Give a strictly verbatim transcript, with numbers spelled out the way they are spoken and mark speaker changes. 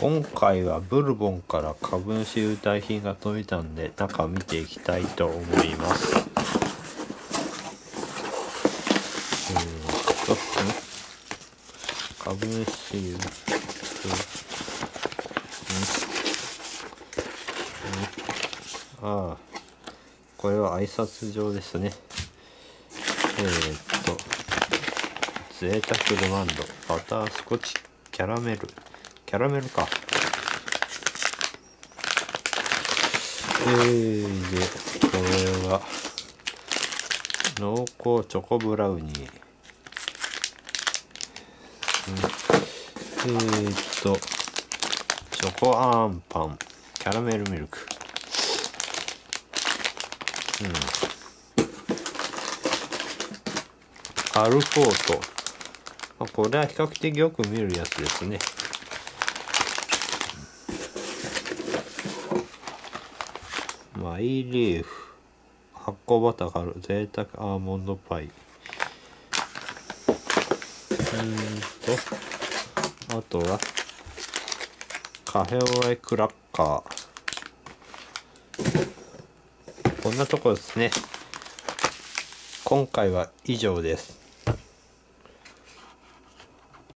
Speaker 1: 今回はブルボンから株主優待品が届いたんで、中見ていきたいと思います。えーと、株主優待、ああ、これは挨拶状ですね。えーっと、贅沢ルマンド、バタースコッチ、キャラメル、キャラメルか。えー、で、これは、濃厚チョコブラウニー。うん、えーっと、チョコあんパン、キャラメルミルク。うん。アルフォート。まあ、これは比較的よく見るやつですね。マイリーフ。発酵バターがある。贅沢アーモンドパイ。うーんと、あとは、カフェオレクラッカー。こんなとこですね。今回は以上です。